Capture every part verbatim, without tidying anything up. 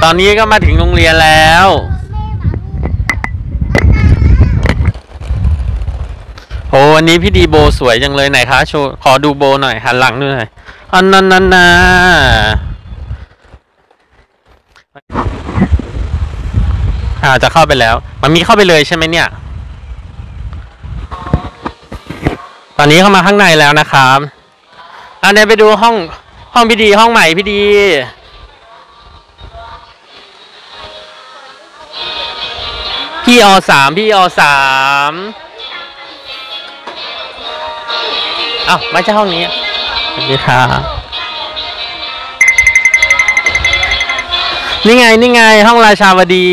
อนนี้ก็มาถึงโรงเรียนแล้วโอ้วันนี้พี่ดีโบสวยจังเลยไหนคะโชว์ขอดูโบหน่อยหันหลังดูหน่อยอันนั้นนั่นนะอ่าจะเข้าไปแล้วมันมีเข้าไปเลยใช่ไหมเนี่ยตอนนี้เข้ามาข้างในแล้วนะครับอันนี้ไปดูห้องห้องพี่ดีห้องใหม่พี่ดีพี่อสามพี่อสามอ้าวไม่ใช่ห้องนี้สวัสดีค่ะนี่ไงนี่ไงห้องราชาวดี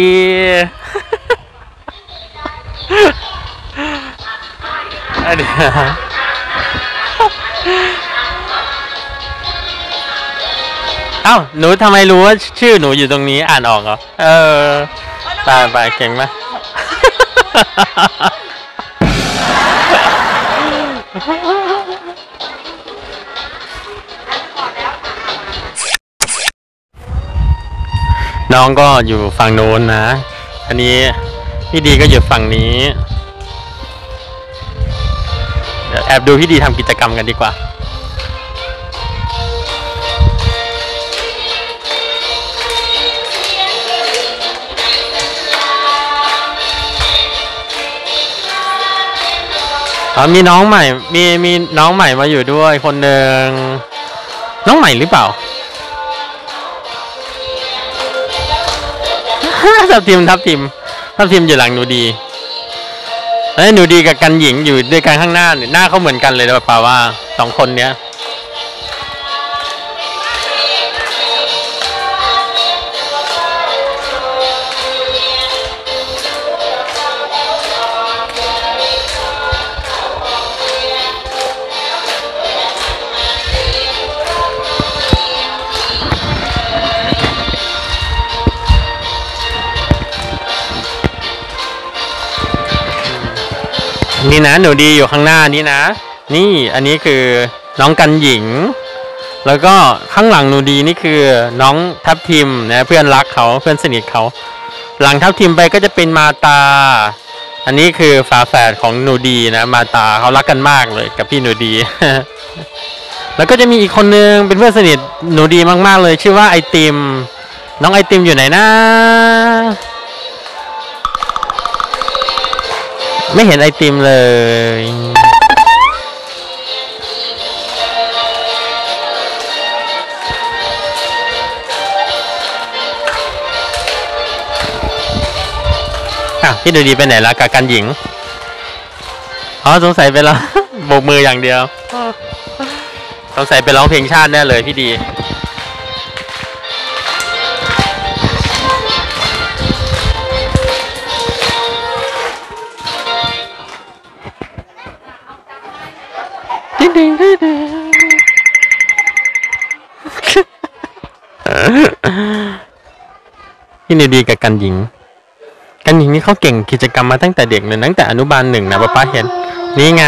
เดี๋ยวเอ้าหนูทำไมรู้ว่าชื่อหนูอยู่ตรงนี้อ่านออกเหรอเออตายไปเก่งไหมน้องก็อยู่ฝั่งโน้นนะอันนี้พี่ดีก็อยู่ฝั่งนี้เดี๋ยวแอบดูพี่ดีทำกิจกรรมกันดีกว่าอ๋อมีน้องใหม่มีมีน้องใหม่มาอยู่ด้วยคนหนึ่งน้องใหม่หรือเปล่าทับทิมทับทิมทับทิมอยู่หลังหนูดีเอ้ยหนูดีกับกันหญิงอยู่ด้วยกันข้างหน้าหน้าเขาเหมือนกันเลยหรือเปล่าว่าสองคนเนี้ยนี่นะหนูดีอยู่ข้างหน้านี้นะนี่อันนี้คือน้องกันหญิงแล้วก็ข้างหลังหนูดีนี่คือน้องทับทิมนะเพื่อนรักเขาเพื่อนสนิทเขาหลังทับทิมไปก็จะเป็นมาตาอันนี้คือฝาแฝดของหนูดีนะมาตาเขารักกันมากเลยกับพี่หนูดี แล้วก็จะมีอีกคนนึงเป็นเพื่อนสนิทหนูดีมากๆเลยชื่อว่าไอติมน้องไอติมอยู่ไหนนะไม่เห็นไอติมเลยอ่ะพี่ดูดีไปไหนละกับกันหญิงอ๋อสงสัยไปแล้ว โบกมืออย่างเดียวสงสัยไปร้องเพลงชาติแน่เลยพี่ดีพี่นิวดีกับกันหญิงกันหญิงนี่เขาเก่งกิจกรรมมาตั้งแต่เด็กเลยตั้งแต่อนุบาลหนึ่งนะป้าป้าเห็นนี่ไง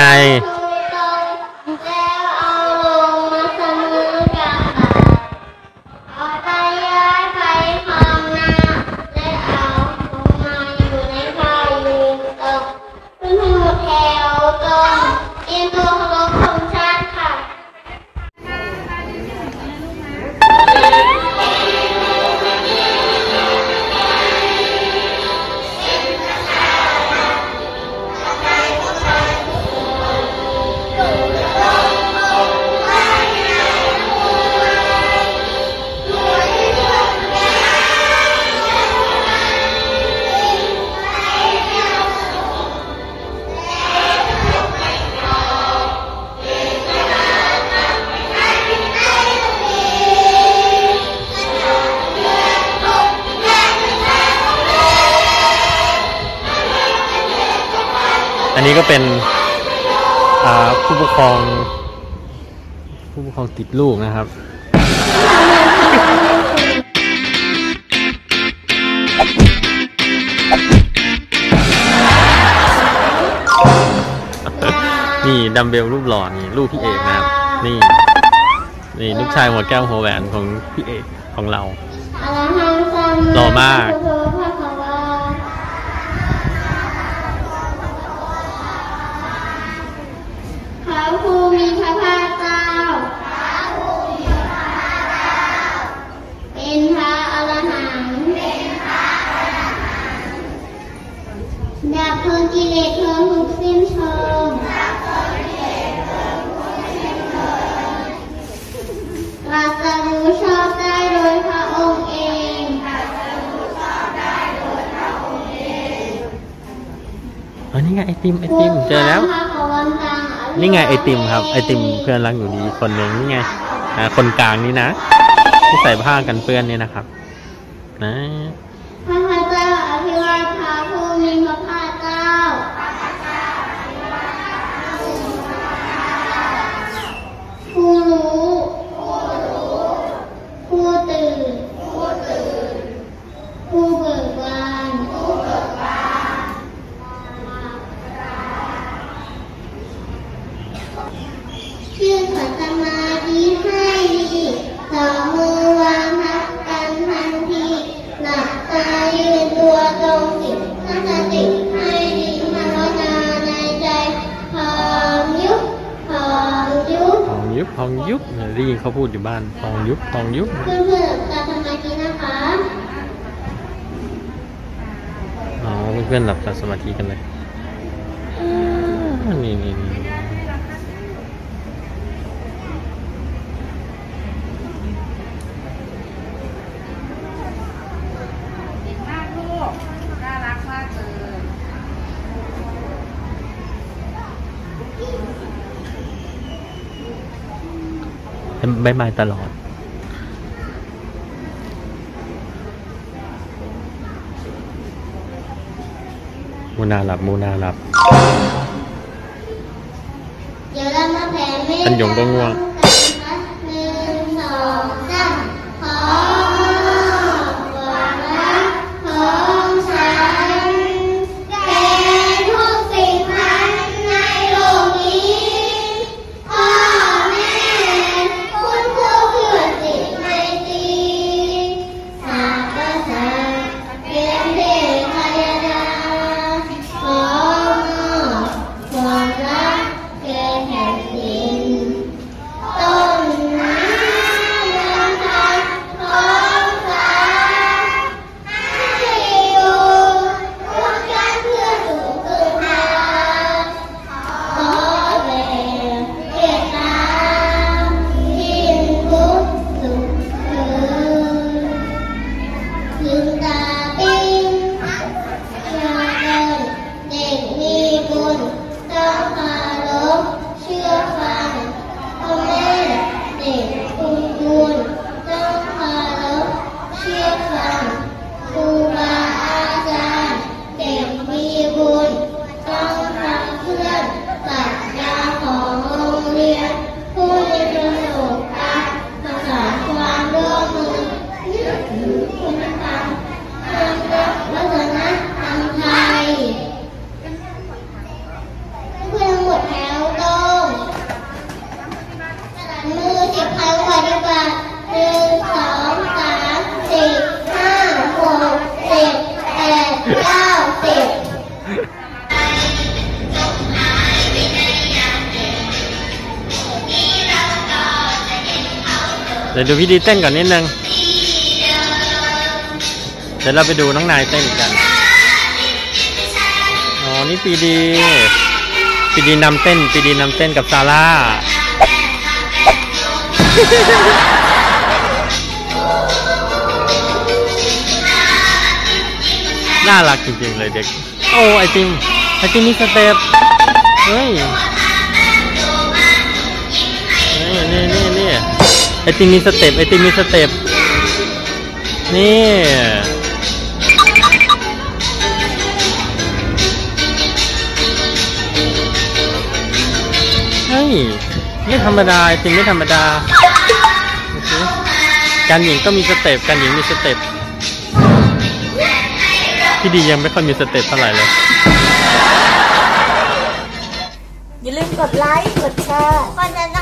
อันนี้ก็เป็นผู้ปกครองผู้ปกครองติดลูกนะครับนี่ดัมเบลรูปหล่อนี่ลูกพี่เอกนะครับนี่นี่ลูกชายหัวแก้วหัวแหวนของพี่เอกของเราหล่อมากพระภูมิพระภาคเจ้าเป็นพระอรหันต์ดับเพลิงกิเลสเพลิงทุกสิ้นเชิงตรัสรู้ชอบได้โดยพระองค์เองอ๋อนี่ไงไอติมไอติมเจอแล้วนี่ไงไอติมครับไอติมเพื่อนรักอยู่ดีคนหนึ่งนี่ไงอ่าคนกลางนี่นะที่ใส่ผ้ากันเปื้อนนี่นะครับนะพระพุทธเจ้าอภิวาทพระภูมิพระภาคเจ้าผู้รู้ผู้ตื่นผู้เบิกบานชื่อขันสมาธิให้ดีสองมือวางทับกันทันทีหลับตายืนตัวตรงจิตตั้งสติให้ดีภาวนาในใจพองยุบพองยุบพองยุบพองยุบได้ยินเขาพูดอยู่บ้านพองยุบพองยุบเพื่อนเพื่อนหลับตาสมาธินะคะอ๋อเพื่อนหลับตาสมาธิกันเลยนี่นี่นี่บายบายตลอดมูนาหลับมูนาหลับเดี๋ยวเรามาแผ่เมตตาอันยงก็ง่วงหนึ่งสองสามขอความรักของฉันแก่ทุกสิ่งทั้งในโลกนี้พ่อแม่คุณครูเพื่อนจิตในตีสาบสาเป็นเทพยดาขอมอบความรักแก่แผ่นดินต้นน้ำเมืองไทยท้องฟ้าให้อยู่ร่วมกันเพื่อสู่คืนนาขอแผ่เมตตาทิ้งทุกสุขคืนลืมตาปิ้งชาเดินเด็กมีบุญต้องเคารพเชื่อฟังพ่อแม่เด็กคุณบุญต้องเคารพเชื่อฟังครูบาอาจารย์เด็กมีบุญต้องฟังเพื่อนปรัชญาของโรงเรียนผู้มีประสบการณ์ประสานความร่วมมือยึดถือคุณธรรมทางวัฒนธรรมไทยเพื่อนหมดแถวตรงมือสิบครั้งปฏิบัติหนึ่งสองสามสี่ห้าหกเจ็ดแปดเก้าสิบเดี๋ยวดูพี่ดีเต้นก่อนนิดนึงเดี๋ยวเราไปดูน้องนายเต้นกันอ๋อนี่ปีดีปีดีนำเต้นปีดีนำเต้นกับซาร่าน่ารักจริงๆเลยเด็กโอ้ไอติมไอติมมีสเต็ปเฮ้ยนี่นี่นี่นี่ไอติมมีสเต็ปไอติมมีสเต็ปนี่เฮ้ยไม่ธรรมดาไอติมไม่ธรรมดาการหญิงก็มีสเต็ปการหญิงมีสเต็ปที่ดียังไม่ค่อยมีสเต็ปเท่าไหร่เลยอย่าลืมกดไลค์กดแชร์กดติด